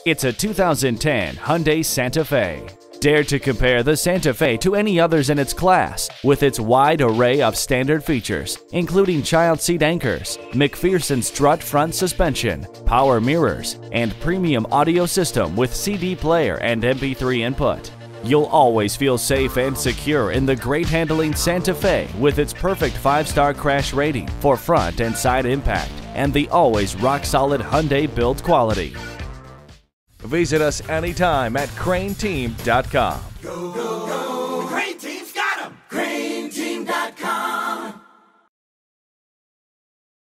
It's a 2010 Hyundai Santa Fe. Dare to compare the Santa Fe to any others in its class with its wide array of standard features, including child seat anchors, McPherson strut front suspension, power mirrors, and premium audio system with CD player and MP3 input. You'll always feel safe and secure in the great handling Santa Fe with its perfect 5-star crash rating for front and side impact and the always rock-solid Hyundai build quality. Visit us anytime at crainteam.com.